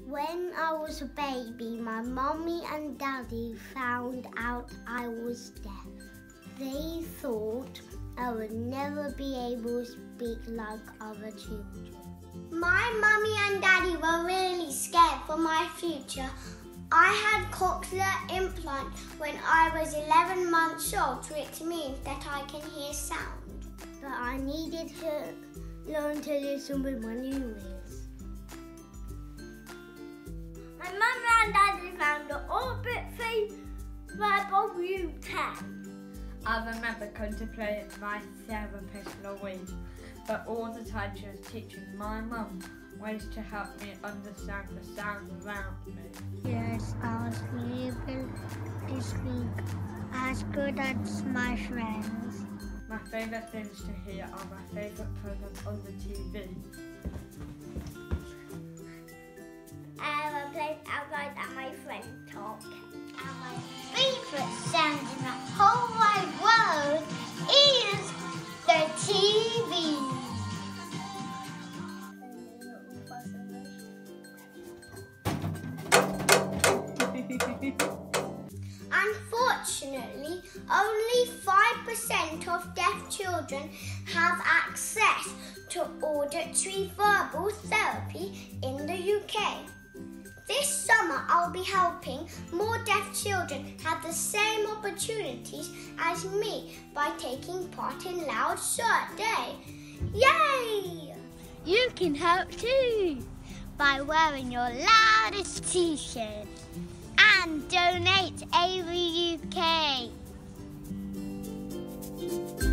When I was a baby, my mummy and daddy found out I was deaf. They thought I would never be able to speak like other children. My mummy and daddy were really scared for my future. I had cochlear implant when I was 11 months old, which means that I can hear sound. But I needed to learn to listen with my new ears. My mummy and daddy found the Orbit 3 Rebel U10. I remember contemplating my therapist Louise, but all the time she was teaching my mum ways to help me understand the sound around me. Yes, I was able to speak as good as my friends. My favourite things to hear are my favourite programs on the TV. I played outside and my friends talk. And my favourite sound in the whole wide world is the TV. Unfortunately, only 5% of deaf children have access to auditory verbal therapy in the UK. This summer, I'll be helping more deaf children have the same opportunities as me by taking part in Loud Shirt Day. Yay! You can help too by wearing your loudest t-shirt and donate AV UK.